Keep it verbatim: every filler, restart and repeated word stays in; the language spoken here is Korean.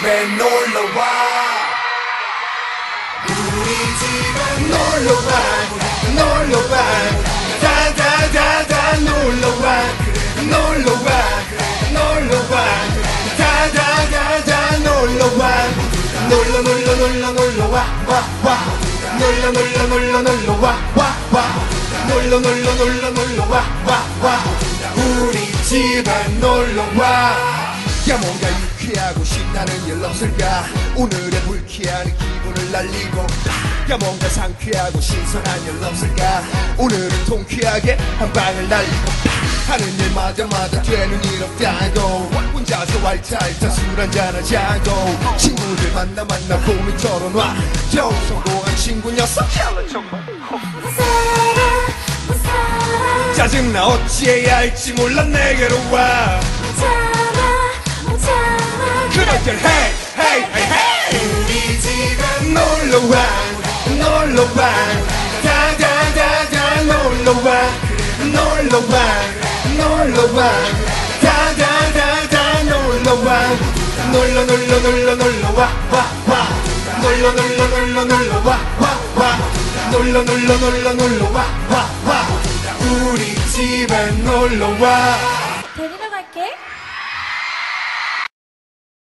집에 놀러와 우리 집에 놀러와 놀러와 다다다다 놀러와 놀러와 놀러와 다다다다 놀러와 놀러 놀러 놀러 놀러와 와와 놀러 놀러 놀러 놀러와 와와 놀러 놀러 놀러 놀러와 와와 우리 집에 놀러와 야 뭔가 유쾌하고 신나는 일 없을까 오늘의 불쾌한 기분을 날리고 야 뭔가 상쾌하고 신선한 일 없을까 오늘은 통쾌하게 한 방을 날리고 하는 일마다 마다 되는 일 없다 해도 혼자서 왈타왈타 술 한잔 하자고 친구들 만나 만나 고민 털어놔 겨우 성공한 친구 녀석 짜증나 어찌해야 할지 몰라 내게로 와 그럴 땐 hey hey hey hey 우리 집에 놀러와 놀러와 다다다다 놀러와 놀러와 놀러와 다다다다 놀러와 놀러 놀러 놀러 놀러와 와와 놀러 놀러 놀러 놀러와 와와 놀러 놀러 놀러 놀러와 와와 우리 집에 놀러와